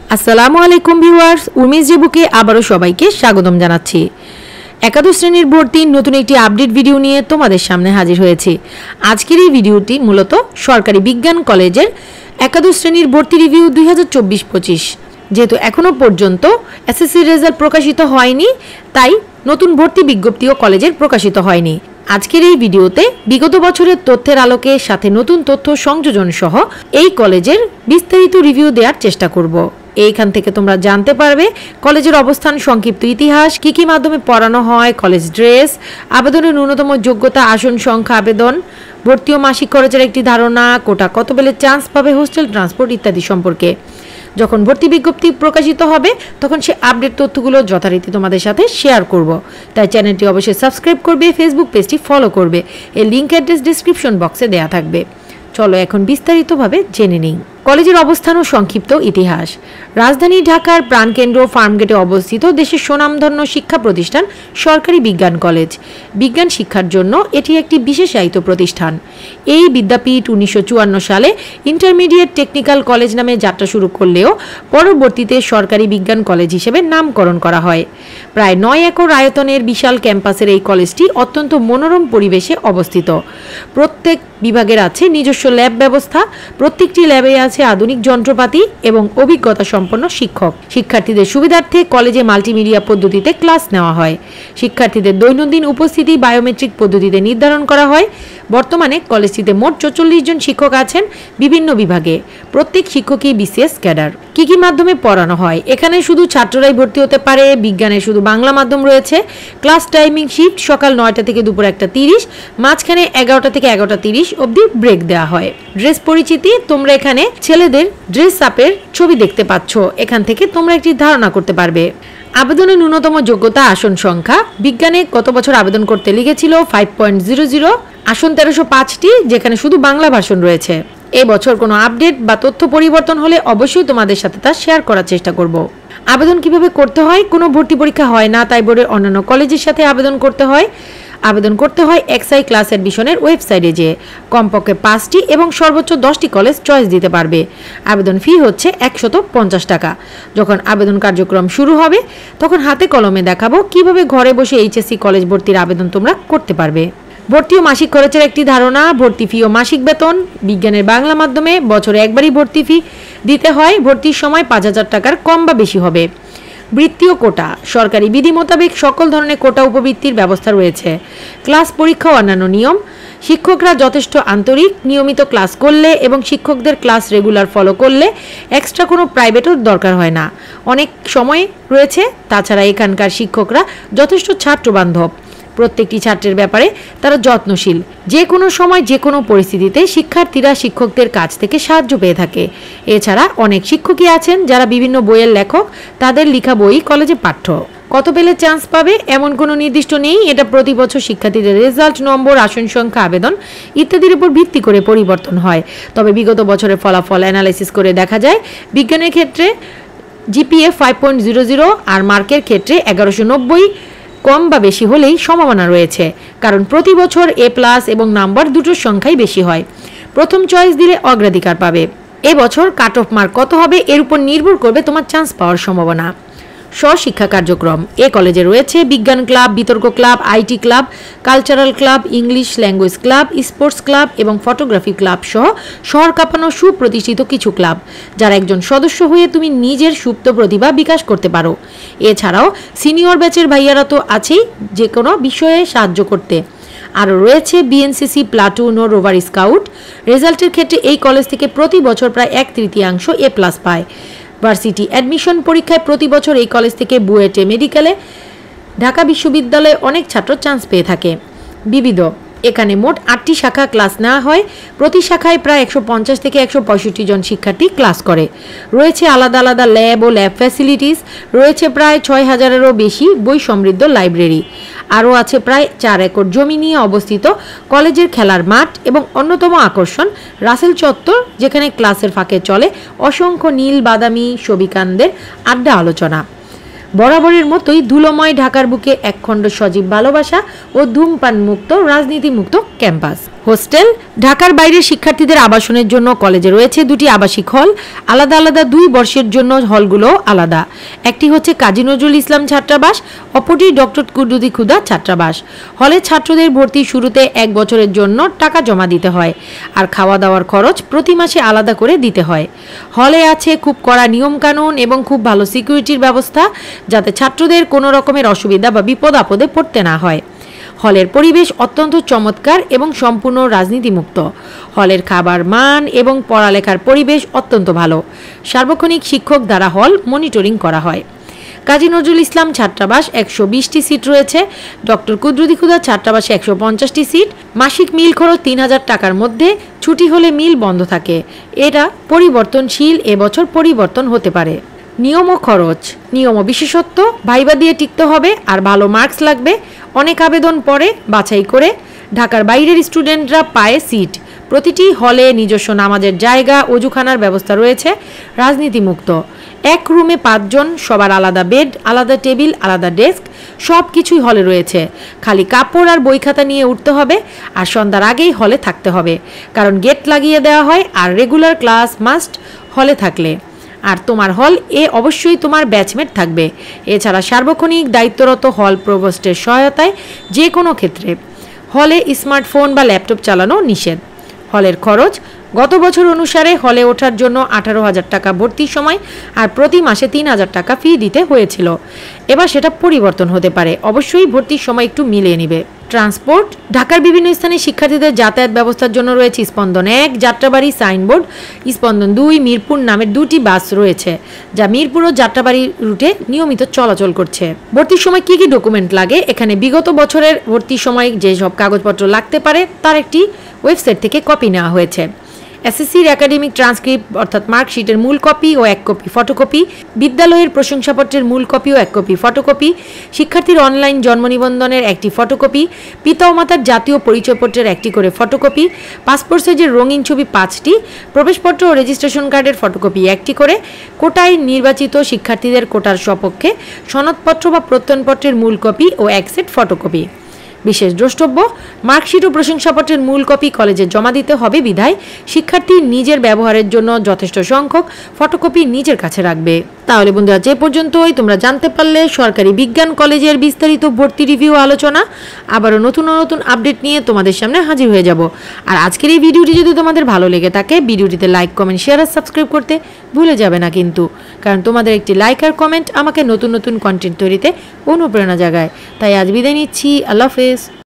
আসসালামু আলাইকুম ভিউয়ার্স, উর্মিজ বুকে আবারও সবাইকে স্বাগতম জানাচ্ছি। একাদশ শ্রেণীর ভর্তির নতুন একটি আপডেট ভিডিও নিয়ে তোমাদের সামনে হাজির হয়েছি। আজকের এই ভিডিওটি মূলত সরকারি বিজ্ঞান কলেজের একাদশ শ্রেণীর ভর্তি রিভিউ 2024-25। যেহেতু এখনও পর্যন্ত এসএসসি রেজাল্ট প্রকাশিত হয়নি, তাই নতুন ভর্তি বিজ্ঞপ্তিও কলেজের প্রকাশিত হয়নি। আজকের এই ভিডিওতে বিগত বছরের তথ্যের আলোকে সাথে নতুন তথ্য সংযোজন সহ এই কলেজের বিস্তারিত রিভিউ দেওয়ার চেষ্টা করব। এইখান থেকে তোমরা জানতে পারবে কলেজের অবস্থান, সংক্ষিপ্ত ইতিহাস, কি মাধ্যমে পড়ানো হয়, কলেজ ড্রেস, আবেদনের ন্যূনতম যোগ্যতা, আসন সংখ্যা, আবেদন, ভর্তি ও মাসিক খরচের একটি ধারণা, কোটা কত পেলে চান্স পাবে, হোস্টেল ট্রান্সপোর্ট ইত্যাদি সম্পর্কে। যখন ভর্তি বিজ্ঞপ্তি প্রকাশিত হবে তখন সে আপডেট তথ্যগুলো যথারীতি তোমাদের সাথে শেয়ার করব। তাই চ্যানেলটি অবশ্যই সাবস্ক্রাইব করবে, ফেসবুক পেজটি ফলো করবে। এর লিঙ্ক অ্যাড্রেস ডিসক্রিপশন বক্সে দেওয়া থাকবে। চলো এখন বিস্তারিতভাবে জেনে নিই কলেজের অবস্থান ও সংক্ষিপ্ত ইতিহাস। রাজধানী ঢাকার প্রাণকেন্দ্র ফার্মগেটে অবস্থিত দেশের সুনামধন্য শিক্ষা প্রতিষ্ঠান সরকারি বিজ্ঞান কলেজ। বিজ্ঞান শিক্ষার জন্য এটি একটি বিশেষায়িত প্রতিষ্ঠান। এই বিদ্যাপীঠ 1954 সালে ইন্টারমিডিয়েট টেকনিক্যাল কলেজ নামে যাত্রা শুরু করলেও পরবর্তীতে সরকারি বিজ্ঞান কলেজ হিসেবে নামকরণ করা হয়। প্রায় 9 একর আয়তনের বিশাল ক্যাম্পাসের এই কলেজটি অত্যন্ত মনোরম পরিবেশে অবস্থিত। প্রত্যেক বিভাগের আছে নিজস্ব ল্যাব ব্যবস্থা। প্রত্যেকটি ল্যাবে আছে আধুনিক যন্ত্রপাতি এবং অভিজ্ঞতা সম্পন্ন শিক্ষক। শিক্ষার্থীদের সুবিধার্থে কলেজে মাল্টিমিডিয়া পদ্ধতিতে ক্লাস নেওয়া হয়। শিক্ষার্থীদের দৈনন্দিন উপস্থিতি বায়োমেট্রিক পদ্ধতিতে নির্ধারণ করা হয়। বর্তমানে কলেজটিতে মোট 44 জন শিক্ষক আছেন বিভিন্ন বিভাগে। প্রত্যেক শিক্ষকই বিসিএস ক্যাডার। কি মাধ্যমে পড়ানো হয়? এখানে শুধু ছাত্ররাই ভর্তি হতে পারে। বিজ্ঞানে শুধু বাংলা মাধ্যম রয়েছে। ক্লাস টাইমিং শিফট সকাল 9টা থেকে দুপুর 1টা 30, মাঝখানে 11টা থেকে 11টা 30 অবধি ব্রেক দেওয়া হয়। ড্রেস পরিচিতি, তোমরা এখানে ছেলেদের ড্রেস আপের ছবি দেখতে পাচ্ছ। এখান থেকে তোমরা একটি ধারণা করতে পারবে। আবেদনের ন্যূনতম যোগ্যতা, আসন সংখ্যা। বিজ্ঞানে গত বছর আবেদন করতে লিখেছিল 5.00, আসন 1305টি, যেখানে শুধু বাংলা ভাষণ রয়েছে। এবছর কোনো আপডেট বা তথ্য পরিবর্তন হলে অবশ্যই তোমাদের সাথে তা শেয়ার করার চেষ্টা করব। আবেদন কিভাবে করতে হয়? কোনো ভর্তি পরীক্ষা হয় না, তাই বোর্ডের অন্যান্য কলেজের সাথে আবেদন করতে হয়। আবেদন করতে হয় এক্সআই ক্লাস অ্যাডমিশনের ওয়েবসাইটে যেয়ে। কমপক্ষে 5টি এবং সর্বোচ্চ 10টি কলেজ চয়েস দিতে পারবে। আবেদন ফি হচ্ছে 150 টাকা। যখন আবেদন কার্যক্রম শুরু হবে তখন হাতে কলমে দেখাবো কিভাবে ঘরে বসে এইচএসসি কলেজ ভর্তির আবেদন তোমরা করতে পারবে। ভর্তি ও মাসিক খরচের একটি ধারণা। ভর্তি ফি ও মাসিক বেতন। বিজ্ঞানের বাংলা মাধ্যমে বছরে একবারই ভর্তি ফি দিতে হয়। ভর্তির সময় 5000 টাকার কম বা বেশি হবে। বৃত্তি ও কোটা। সরকারি বিধি মোতাবেক সকল ধরনের কোটা উপবৃত্তির ব্যবস্থা রয়েছে। ক্লাস, পরীক্ষা ও অন্যান্য নিয়ম। শিক্ষকরা যথেষ্ট আন্তরিক, নিয়মিত ক্লাস করলে এবং শিক্ষকদের ক্লাস রেগুলার ফলো করলে এক্সট্রা কোনো প্রাইভেটও দরকার হয় না। অনেক সময় রয়েছে। তাছাড়া এখানকার শিক্ষকরা যথেষ্ট ছাত্রবান্ধব। প্রত্যেকটি ছাত্রের ব্যাপারে তারা যত্নশীল। যে কোনো সময় যে কোনো পরিস্থিতিতে শিক্ষার্থীরা শিক্ষকদের কাছ থেকে সাহায্য পেয়ে থাকে। এছাড়া অনেক শিক্ষকই আছেন যারা বিভিন্ন বইয়ের লেখক। তাদের লেখা বই কলেজে পাঠ্য। কত পেলে চান্স পাবে এমন কোনো নির্দিষ্ট নেই। এটা প্রতি বছর শিক্ষার্থীদের রেজাল্ট, নম্বর, আসন সংখ্যা, আবেদন ইত্যাদির উপর ভিত্তি করে পরিবর্তন হয়। তবে বিগত বছরের ফলাফল অ্যানালাইসিস করে দেখা যায় বিজ্ঞানের ক্ষেত্রে জিপিএ 5.00 আর মার্কের ক্ষেত্রে 1190 কম বা বেশি হলেই সম্ভাবনা রয়েছে। কারণ প্রতি বছর A+ এবং নাম্বার দুটোর সংখ্যাই বেশি হয়। প্রথম চয়েস দিলে অগ্রাধিকার পাবে। এবছর কাট অফ মার্ক কত হবে এর উপর নির্ভর করবে তোমার চান্স পাওয়ার সম্ভাবনা। স্বশিক্ষা কার্যক্রম। এ কলেজে রয়েছে বিজ্ঞান ক্লাব, বিতর্ক club, IT club, cultural club, English language club, sports club এবং ফটোগ্রাফি ক্লাব সহ শহর কাঁপানো সুপ্রতিষ্ঠিত কিছু ক্লাব, যার একজন সদস্য হয়ে তুমি নিজের সুপ্ত প্রতিভা বিকাশ করতে পারো। এছাড়াও সিনিয়র ব্যাচের ভাইয়ারা তো আছেই যে কোনো বিষয়ে সাহায্য করতে। আরও রয়েছে বিএনসিসি, প্লাটুন ও রোভার স্কাউট। রেজাল্টের ক্ষেত্রে এই কলেজ থেকে প্রতি বছর প্রায় 1/3 A+ পায়। ভার্সিটি অ্যাডমিশন পরীক্ষায় প্রতি বছর এই কলেজ থেকে বুয়েটে, মেডিকেলে, ঢাকা বিশ্ববিদ্যালয়ে অনেক ছাত্র চান্স পেয়ে থাকে। বিবিধ। এখানে মোট 8টি শাখা ক্লাস নেওয়া হয়। প্রতি শাখায় প্রায় 150 থেকে 165 জন শিক্ষার্থী ক্লাস করে। রয়েছে আলাদা আলাদা ল্যাব ও ল্যাব ফ্যাসিলিটিস। রয়েছে প্রায় 6000-এরও বেশি বই সমৃদ্ধ লাইব্রেরি। আরও আছে প্রায় 4 একর জমি নিয়ে অবস্থিত কলেজের খেলার মাঠ এবং অন্যতম আকর্ষণ রাসেল চত্বর, যেখানে ক্লাসের ফাঁকে চলে অসংখ্য নীল বাদামি সবিকানদের আড্ডা আলোচনা। বরাবরের মতোই ধুলোময় ঢাকার বুকে একখণ্ড সজীব ভালোবাসা ও ধূমপান মুক্ত, রাজনীতি মুক্ত ক্যাম্পাস। হোস্টেল। ঢাকার বাইরের শিক্ষার্থীদের আবাসনের জন্য কলেজে রয়েছে দুটি আবাসিক হল, আলাদা আলাদা 2 বর্ষের জন্য হলগুলো আলাদা। একটি হচ্ছে কাজী নজরুল ইসলাম ছাত্রাবাস, অপরটি ডক্টর কুদ্দুসী ক্ষুদা ছাত্রাবাস। হলে ছাত্রদের ভর্তি শুরুতে 1 বছরের জন্য টাকা জমা দিতে হয়, আর খাওয়া দাওয়ার খরচ প্রতি মাসে আলাদা করে দিতে হয়। হলে আছে খুব কড়া নিয়মকানুন এবং খুব ভালো সিকিউরিটির ব্যবস্থা, যাতে ছাত্রদের কোনো রকমের অসুবিধা বা বিপদ আপদে পড়তে না হয়। হলের পরিবেশ অত্যন্ত চমৎকার এবং সম্পূর্ণ রাজনীতিমুক্ত। হলের খাবার মান এবং পড়ালেখার পরিবেশ অত্যন্ত ভালো। সার্বক্ষণিক শিক্ষক দ্বারা হল মনিটরিং করা হয়। কাজী নজরুল ইসলাম ছাত্রাবাস 120টি সিট রয়েছে, ডক্টর কুদ্দুসী ক্ষুদা ছাত্রাবাসে 150টি সিট। মাসিক মিল খরচ 3000 টাকার মধ্যে, ছুটি হলে মিল বন্ধ থাকে। এটা পরিবর্তনশীল, এবছর পরিবর্তন হতে পারে। নিয়ম ও খরচ। নিয়ম ও বিশেষত্ব: ভাইবা দিয়ে টিকতে হবে আর ভালো মার্কস লাগবে। অনেক আবেদন পরে বাছাই করে ঢাকার বাইরের স্টুডেন্টরা পায় সিট। প্রতিটি হলে নিজস্ব নামাজের জায়গা, অজুখানার ব্যবস্থা রয়েছে। রাজনীতিমুক্ত। এক রুমে 5 জন, সবার আলাদা বেড, আলাদা টেবিল, আলাদা ডেস্ক, সব কিছুই হলে রয়েছে। খালি কাপড় আর বই খাতা নিয়ে উঠতে হবে, আর সন্ধ্যার আগেই হলে থাকতে হবে, কারণ গেট লাগিয়ে দেওয়া হয়। আর রেগুলার ক্লাস মাস্ট হলে থাকলে। আর তোমার হল অবশ্যই তোমার ব্যাচমেট থাকবে। এছাড়া সার্বক্ষণিক দায়িত্বরত হল প্রভোস্টের সহায়তায় যে কোনো ক্ষেত্রে। হলে স্মার্টফোন বা ল্যাপটপ চালানো নিষেধ। হলের খরচ: গত বছর অনুসারে হলে ওঠার জন্য 18,000 টাকা ভর্তির সময় আর প্রতি মাসে 3,000 টাকা ফি দিতে হয়েছিল। এবার সেটা পরিবর্তন হতে পারে, অবশ্যই ভর্তির সময় একটু মিলিয়ে নিবে। ট্রান্সপোর্ট: ঢাকার বিভিন্ন স্থানে শিক্ষার্থীদের যাতায়াত ব্যবস্থার জন্য রয়েছে স্পন্দন 1, যাত্রাবাড়ি সাইনবোর্ড, স্পন্দন 2, মিরপুর নামে 2টি বাস রয়েছে, যা মিরপুর ও যাত্রাবাড়ি রুটে নিয়মিত চলাচল করছে। ভর্তির সময় কি কি ডকুমেন্ট লাগে? এখানে বিগত বছরের ভর্তির সময় যেসব কাগজপত্র লাগতে পারে তার একটি ওয়েবসাইট থেকে কপি নেওয়া হয়েছে। এসএসসির একাডেমিক ট্রান্সক্রিপ্ট অর্থাৎ মার্কশিটের মূল কপি ও 1 কপি ফটোকপি, বিদ্যালয়ের প্রশংসাপত্রের মূল কপি ও 1 কপি ফটোকপি, শিক্ষার্থীর অনলাইন জন্ম নিবন্ধনের একটি ফটোকপি, পিতা ও মাতার জাতীয় পরিচয়পত্রের একটি করে ফটোকপি, পাসপোর্ট সাইজের রঙিন ছবি 5টি, প্রবেশপত্র ও রেজিস্ট্রেশন কার্ডের ফটোকপি 1টি করে, কোটায় নির্বাচিত শিক্ষার্থীদের কোটার সপক্ষে সনদপত্র বা প্রত্যয়নপত্রের মূল কপি ও 1 সেট ফটোকপি। বিশেষ দ্রষ্টব্য: মার্কশিট ও প্রশংসাপত্রের মূল কপি কলেজে জমা দিতে হবে বিধায় শিক্ষার্থী নিজের ব্যবহারের জন্য যথেষ্ট সংখ্যক ফটোকপি নিজের কাছে রাখবে। তাহলে বন্ধুরা, যে পর্যন্তই তোমরা জানতে পারলে সরকারি বিজ্ঞান কলেজের বিস্তারিত ভর্তি রিভিউ আলোচনা। আবারও নতুন নতুন আপডেট নিয়ে তোমাদের সামনে হাজির হয়ে যাব। আর আজকের এই ভিডিওটি যদি তোমাদের ভালো লেগে থাকে, ভিডিওটিতে লাইক, কমেন্ট, শেয়ার আর সাবস্ক্রাইব করতে ভুলে যাবে না কিন্তু, কারণ তোমাদের একটি লাইক আর কমেন্ট আমাকে নতুন নতুন কন্টেন্ট তৈরিতে অনুপ্রেরণা জাগায়। তাই আজ বিদায় নিচ্ছি। আল্লাহ হাফেজ।